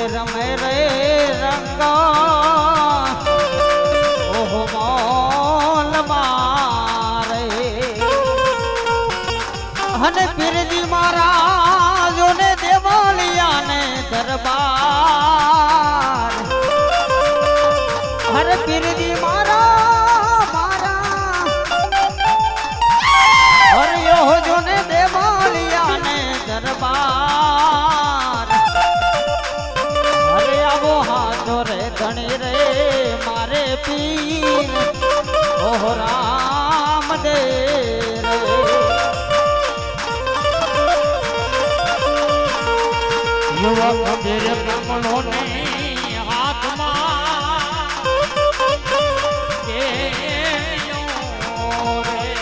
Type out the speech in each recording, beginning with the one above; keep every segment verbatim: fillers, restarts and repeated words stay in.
रमे रे रंग ओहो मोल मारे हने पीरजी महाराजो ने देवालिया ने दरबार हर पीरजी मारा मारा और यो जो ने देवालिया ने दरबार अरे आवो हाथो रे धनी रे मारे पीर ओह राम दे रे युवक मेरे कमलों ने हाथ मार के रे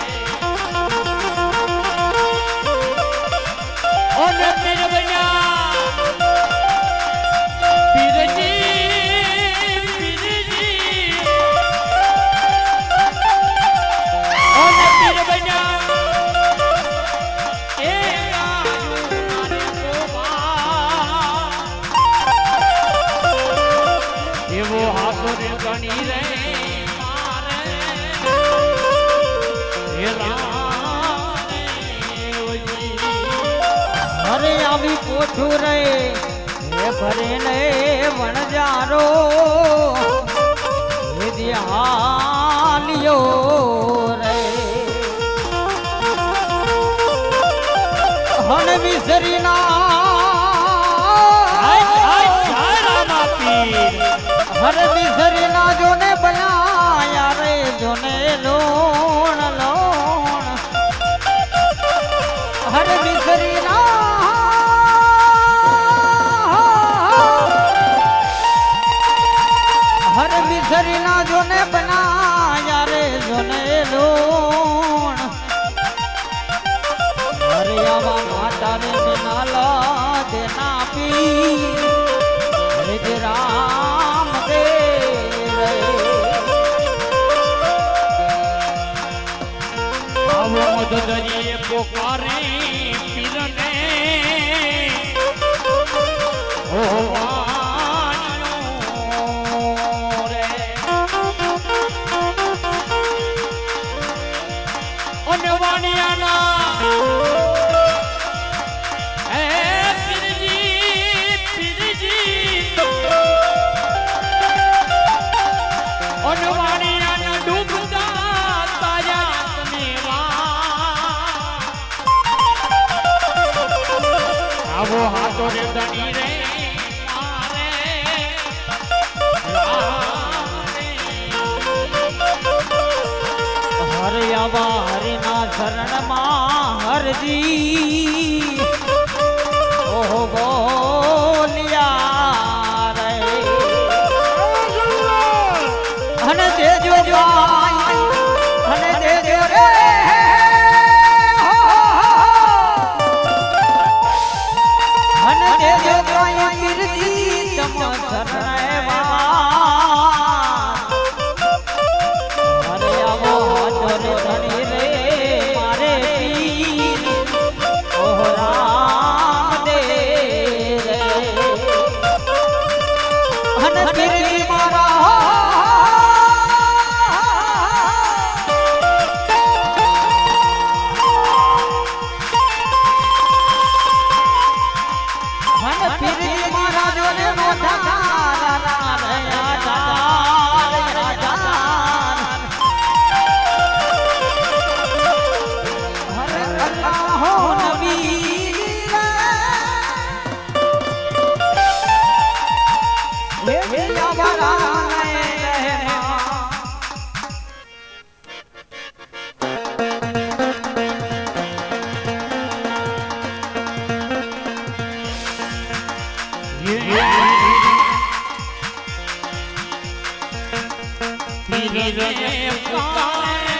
और मेरे भैया पीरजी पीरजी और मेरे भैया ए मारे ये वो हाथों ने गणी रे मारे ये अरे अभी पोछू रे ये भरे ने वणजारो ये दिहालियो रे हन विसरी ना हर बिसरी ना जो ने बनाया रे जो ने लोण लोण हर बिसरी ना हर बिसरी ना जो ने बनाया रे जो ने लोण हरे आवा माता रे नाला देना पी राम दे अब मददरिए पुकारे पीरने ओ वाणियों रे उन वाणियाना वो हाथों रे धनी रे मारे हरे आवा हरि ना शरण मां हर जी ओह बोलिया रे हन दे जो पाई हन दे जो रे रे